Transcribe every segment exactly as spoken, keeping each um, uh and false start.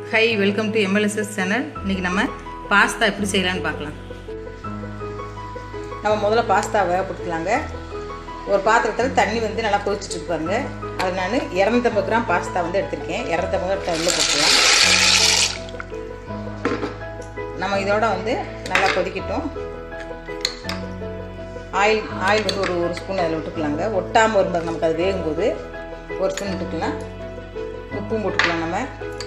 Hi, welcome to M L S S channel. இன்னைக்கு நம்ம pasta எப்படி செய்யலாம்னு பார்க்கலாம். நம்ம முதல்ல பாஸ்தா வேக போட்டுக்கலாங்க. ஒரு பாத்திரத்துல தண்ணி வந்து நல்லா கொதிச்சிட்டு இருக்காங்க. அது நான் இருநூற்று ஐம்பது கிராம் பாஸ்தா வந்து எடுத்துர்க்கேன். இருநூற்று ஐம்பது கிராம் உள்ள போட்டுக்கலாம். நம்ம இதோட வந்து நல்லா கொதிக்கட்டும். ஆயில் ஆயில் வந்து ஒரு ஒரு ஸ்பூன் அதில் விட்டுக்கலாங்க. ஒட்டாமல் வரும்போது நமக்கு அது வேகும்போது ஒரு ஸ்பூன் விட்டுக்கலாம். உப்பும் போட்டுக்கலாம். நம்ம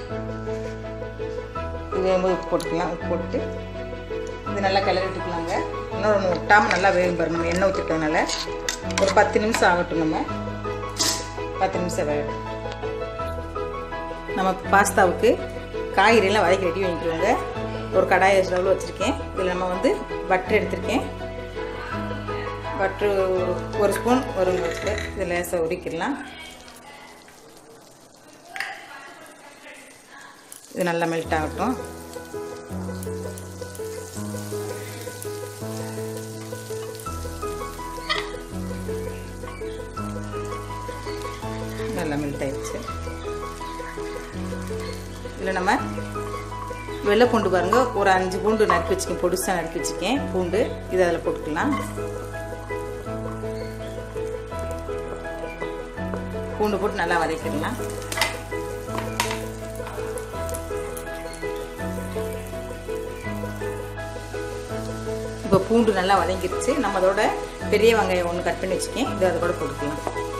இது வேகும்போது உப்பு போட்டுக்கலாம். உப்பு போட்டு இது நல்லா கிளறி விட்டுக்கலாங்க. இன்னொரு ஒன்று ஒட்டாமல் நல்லா வேகும் பாருங்க. நம்ம எண்ணெய் ஊற்றிட்டதுனால ஒரு பத்து நிமிஷம் ஆகட்டும். நம்ம பத்து நிமிஷம் வேகட்டும். நம்ம பாஸ்தாவுக்கு காய்கறியெல்லாம் வதக்கி ரெடி வாங்கிக்கிறோங்க. ஒரு கடாயை ஸ்டவ்வில் வச்சுருக்கேன். இதில் நம்ம வந்து பட்டர் எடுத்திருக்கேன். பட்ரு ஒரு ஸ்பூன் ஒரு வச்சுட்டு இதில் லேசாக உரிக்கிடலாம். இது நல்லா மெல்ட் ஆகட்டும். நல்லா மெல்ட் ஆயிடுச்சு. இதில் நம்ம வெள்ளை பூண்டு பாருங்க, ஒரு அஞ்சு பூண்டு நறுக்கி வச்சுக்கேன். பொடிசாக நறுக்கி வச்சுக்கேன் பூண்டு. இதை அதில் போட்டுக்கலாம். பூண்டு போட்டு நல்லா வதக்கிடலாம். இப்போ பூண்டு நல்லா வதங்கிடுச்சு. நம்ம அதோட பெரிய வெங்காயம் ஒன்று கட் பண்ணி வச்சுக்கேன். இது அதை கூட போட்டுக்கலாம்.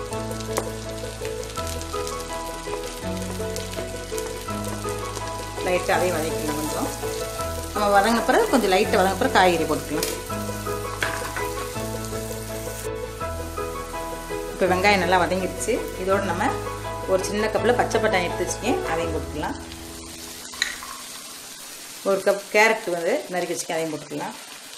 லைட்டாக அதையும் வதக்கலாம். கொஞ்சம் நம்ம வதங்கின பிறகு கொஞ்சம் லைட்டாக வதங்கின பிறகு காய்கறி போட்டுக்கலாம். இப்போ வெங்காயம் நல்லா வதங்கிடுச்சு. இதோடு நம்ம ஒரு சின்ன கப்பில் பச்சை பட்டாணி எடுத்து வச்சுக்கேன். அதையும் போட்டுக்கலாம். ஒரு கப் கேரட் வந்து நறுக்கி வச்சுக்கேன். அதையும் போட்டுக்கலாம்.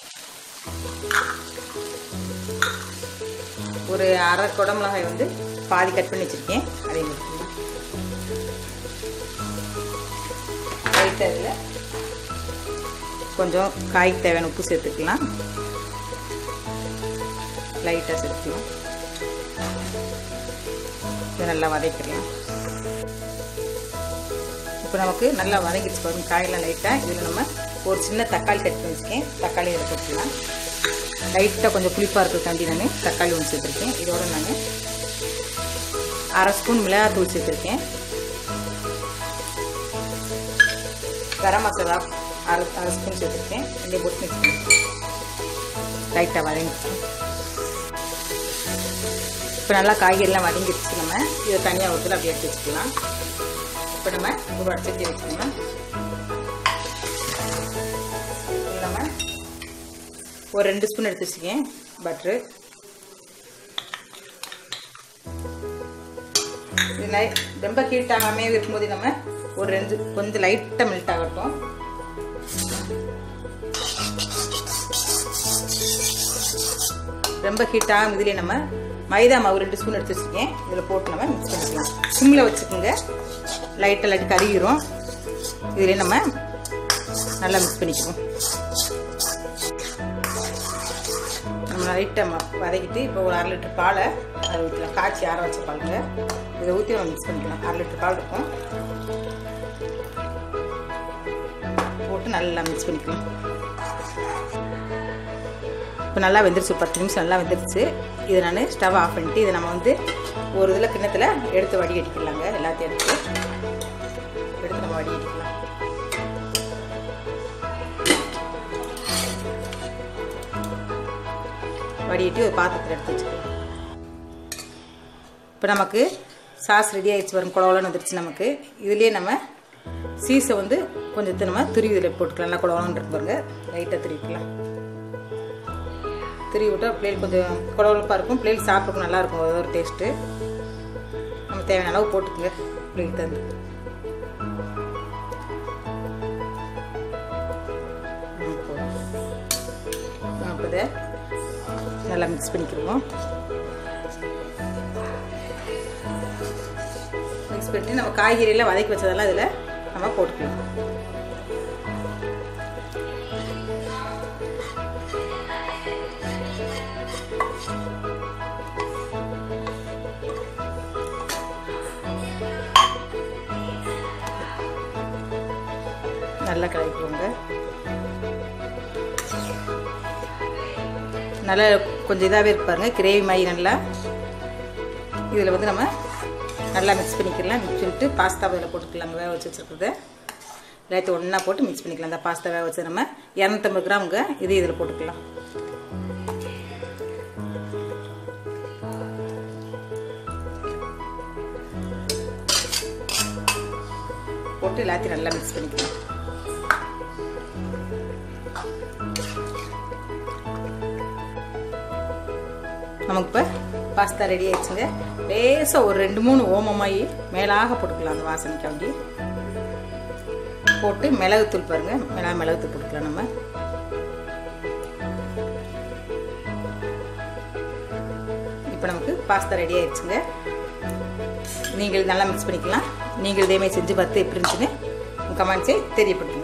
ஒரு அரை குடமிளகாய் வந்து பாதி கட் பண்ணி வச்சுருக்கேன். அதையும் போட்டுக்கலாம். லைட்டாக இதில் கொஞ்சம் காய்க்கு தேவையான உப்பு சேர்த்துக்கலாம். லைட்டாக சேர்த்துக்கலாம். இதை நல்லா வதக்கிடலாம். இப்போ நமக்கு நல்லா வதங்கிடுச்சு பாருங்க. காயெல்லாம் லைட்டாக இதில் நம்ம ஒரு சின்ன தக்காளி கட் பண்ணி வச்சுக்கேன். தக்காளி இதில் போட்டுக்கலாம். லைட்டாக கொஞ்சம் புளிப்பாக இருக்கிறதுக்காண்டி நான் தக்காளி ஒன்று சேர்த்துருக்கேன். இதோட நான் அரை ஸ்பூன் மிளகாத்தூள் சேர்த்துருக்கேன். கரம் மசாலா அரை அரை ஸ்பூன் சேர்த்துருக்கேன். ரெண்டையும் போட்டு மிக்ஸ் பண்ணி லைட்டாக வதங்கிடுச்சு. இப்போ நல்லா காய்கறிலாம் வதங்கிடுச்சு. நம்ம இதை தனியாக ஊற்றி அப்படியே எடுத்து வச்சுக்கலாம். இப்போ நம்ம ஒரு வடச்சட்டி வச்சுக்கலாம். நம்ம ஒரு ரெண்டு ஸ்பூன் எடுத்து வச்சுக்கேன் பட்ரு. இது ரொம்ப ஹீட் ஆகாமே இருக்கும்போது நம்ம ஒரு ரெண்டு கொஞ்சம் லைட்டாக மெல்ட் ஆகட்டும். ரொம்ப ஹீட் ஆகும். இதுலேயே நம்ம மைதா மாவு ரெண்டு ஸ்பூன் எடுத்து வச்சுருக்கேன். இதில் போட்டு நம்ம மிக்ஸ் பண்ணிக்கலாம். சிம்மில் வச்சுக்கோங்க. லைட்டாக லைட்டு கருகிரும். இதிலே நம்ம நல்லா மிக்ஸ் பண்ணிக்குவோம். நம்ம லைட்டாக வதக்கிட்டு இப்போ ஒரு அரை லிட்டர் பாலை அதை ஊற்றலாம். காய்ச்சி ஆற வச்ச பாலுங்க. இதை ஊற்றி நம்ம மிக்ஸ் பண்ணிக்கலாம். அரை லிட்டர் பால் இருக்கும். போட்டு நல்லா மிக்ஸ் பண்ணிக்கலாம். இப்போ நல்லா வெந்துருச்சு. பத்து நிமிஷம் நல்லா வெந்துருச்சு. இதை நான் ஸ்டவ் ஆஃப் பண்ணிட்டு இதை நம்ம வந்து ஒரு இதில் கிண்ணத்தில் எடுத்து வடி அடிக்கலாங்க. எல்லாத்தையும் எடுத்து எடுத்து நம்ம வடி அடிக்கலாம். வடிட்டு ஒரு பாத்திரத்தில் எடுத்து வச்சுக்கலாம். இப்போ நமக்கு சாஸ் ரெடி ஆகிடுச்சு. வரும் குழவலன்னு வந்துருச்சு நமக்கு. இதுலேயே நம்ம சீஸை வந்து கொஞ்சம் நம்ம துருவி இதில் போட்டுக்கலாம். நல்லா குழவலன்னு இருக்கு பாருங்க. லைட்டாக துருவிக்கலாம். துருவி விட்டால் பிள்ளைகள் கொஞ்சம் குழவலப்பாக இருக்கும். பிள்ளைகள் சாப்பிட்றதுக்கு நல்லாயிருக்கும். அது ஒரு டேஸ்ட்டு. நம்ம தேவையான அளவு போட்டுக்குங்க. பிள்ளைகளுக்கு தந்து அப்போ இதை நல்லா மிக்ஸ் பண்ணிக்கிடுவோம். மிக்ஸ் பண்ணிட்டு நம்ம காய்கறியெல்லாம் வதக்கி வச்சதெல்லாம் இதில் நம்ம போட்டுக்கலாம். நல்லா கலக்கிக்கோங்க. நல்லா கொஞ்சம் இதாகவே இருப்பாருங்க, கிரேவி மாதிரி நல்லா. இதில் வந்து நம்ம நல்லா மிக்ஸ் பண்ணிக்கலாம். மிக்ஸ் பண்ணிட்டு பாஸ்தாவை இதில் போட்டுக்கலாங்க. வேக வச்சு வச்சுருக்குறது எல்லாத்தையும் ஒன்றா போட்டு மிக்ஸ் பண்ணிக்கலாம். இந்த பாஸ்தா வேக வச்சு நம்ம இரநூத்தம்பது கிராமுங்க இது இதில் போட்டுக்கலாம். போட்டு எல்லாத்தையும் நல்லா மிக்ஸ் பண்ணிக்கலாம். நமக்கு இப்போ பாஸ்தா ரெடி ஆயிடுச்சுங்க. லேசாக ஒரு ரெண்டு மூணு ஓமமாயி மேலாக போட்டுக்கலாம். அந்த வாசனைக்காண்டி போட்டு மிளகுத்தூள் பாருங்க, மிளகா மிளகுத்தூள் போட்டுக்கலாம். நம்ம இப்போ நமக்கு பாஸ்தா ரெடி ஆயிடுச்சுங்க. நீங்கள் நல்லா மிக்ஸ் பண்ணிக்கலாம். நீங்கள் இதே மாதிரி செஞ்சு பார்த்து எப்படி இருந்துச்சுன்னு கமெண்ட்ஸை தெரியப்படுத்துங்க.